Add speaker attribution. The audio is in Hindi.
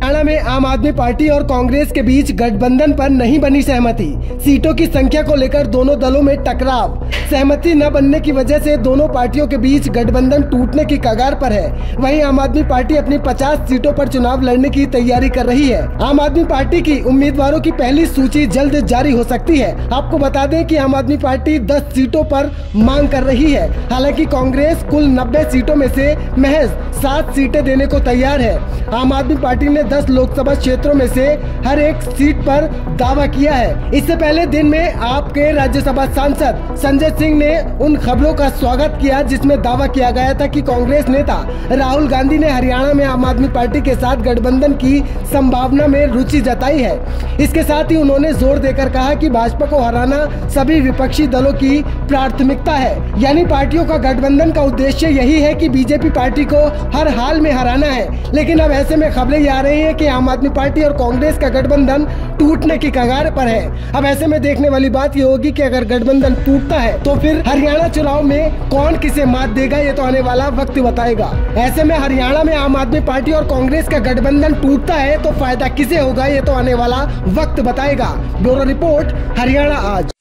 Speaker 1: हरियाणा में आम आदमी पार्टी और कांग्रेस के बीच गठबंधन पर नहीं बनी सहमति। सीटों की संख्या को लेकर दोनों दलों में टकराव। सहमति न बनने की वजह से दोनों पार्टियों के बीच गठबंधन टूटने की कगार पर है। वहीं आम आदमी पार्टी अपनी 50 सीटों पर चुनाव लड़ने की तैयारी कर रही है। आम आदमी पार्टी की उम्मीदवारों की पहली सूची जल्द जारी हो सकती है। आपको बता दें कि आम आदमी पार्टी 10 सीटों पर मांग कर रही है। हालांकि कांग्रेस कुल 90 सीटों में से महज 7 सीटें देने को तैयार है। आम आदमी पार्टी ने 10 लोकसभा क्षेत्रों में से हर एक सीट पर दावा किया है। इससे पहले दिन में आपके राज्यसभा सांसद संजय सिंह ने उन खबरों का स्वागत किया जिसमें दावा किया गया था कि कांग्रेस नेता राहुल गांधी ने हरियाणा में आम आदमी पार्टी के साथ गठबंधन की संभावना में रुचि जताई है। इसके साथ ही उन्होंने जोर देकर कहा कि भाजपा को हराना सभी विपक्षी दलों की प्राथमिकता है। यानी पार्टियों का गठबंधन का उद्देश्य यही है कि बीजेपी पार्टी को हर हाल में हराना है। लेकिन अब ऐसे में खबरें आ रही है कि आम आदमी पार्टी और कांग्रेस का गठबंधन टूटने की कगार पर है। अब ऐसे में देखने वाली बात ये होगी कि अगर गठबंधन टूटता है तो फिर हरियाणा चुनाव में कौन किसे मात देगा, ये तो आने वाला वक्त बताएगा। ऐसे में हरियाणा में आम आदमी पार्टी और कांग्रेस का गठबंधन टूटता है तो फायदा किसे होगा, ये तो आने वाला वक्त बताएगा। ब्यूरो रिपोर्ट, हरियाणा आज।